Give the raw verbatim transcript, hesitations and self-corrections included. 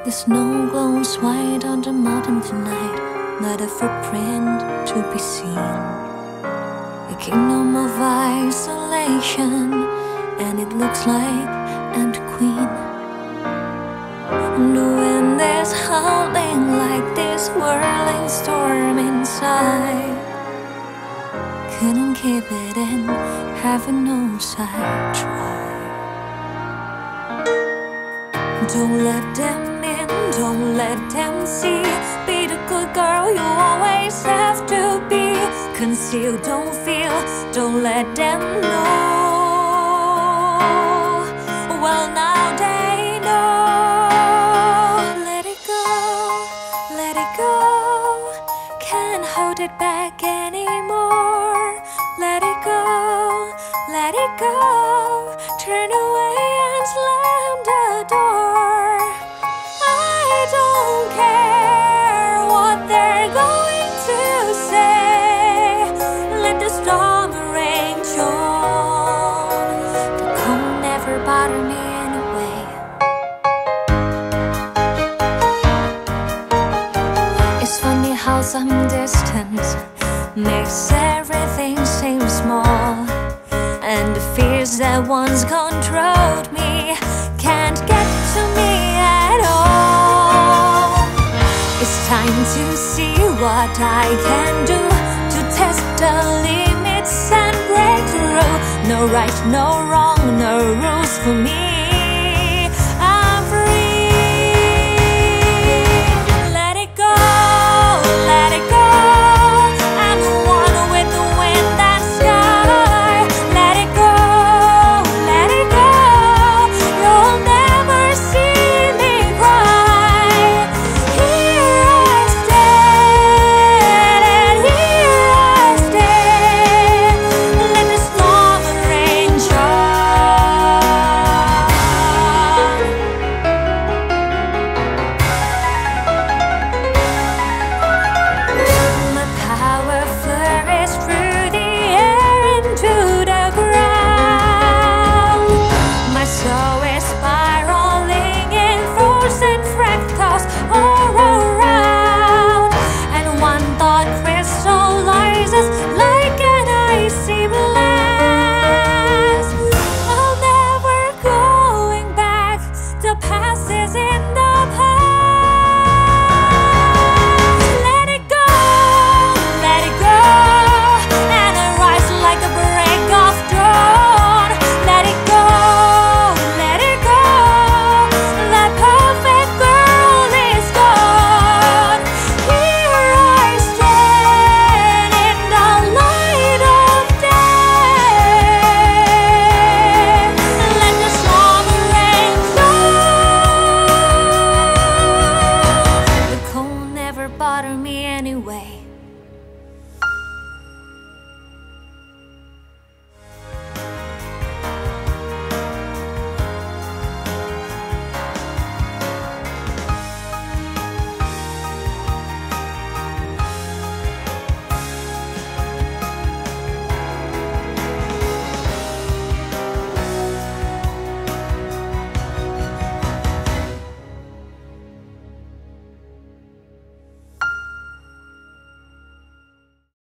The snow glows white on the mountain tonight, not a footprint to be seen. A kingdom of isolation, and it looks like Ant Queen. The wind is howling like this whirling storm inside. Couldn't keep it in, heaven knows I tried. Don't let them in, don't let them see. Be the good girl you always have to be. Conceal, don't feel, don't let them know. Well, now they know. Let it go, let it go. Can't hold it back anymore. Let it go, let it go. Turn away and slam the door. I don't care what they're going to say. Let the storm rage on. The cold never bothered me anyway. It's funny how some distance makes everything seem small, and the fears that once controlled me can't get to me at all. It's time to see what I can do to test the limits and break through. No right, no wrong, no rules for me. I'm free. Let it go, let it go. I'm the one with the wind and sky. Let it go, let it go. You'll never see me cry. Here I stand, and here I stand. Let the storm rage on. My power flourished through the air into the ground. My soul is spiraling in frozen fractals all around. And one thought crystallizes like an icy blast. I'm never going back. The past is in the past. Let it go, let it go. And I rise like a break of dawn. Let it go, let it go. That perfect girl is gone. Here I stand in the light of day. Let the storm rage on. The cold never bothered me anyway.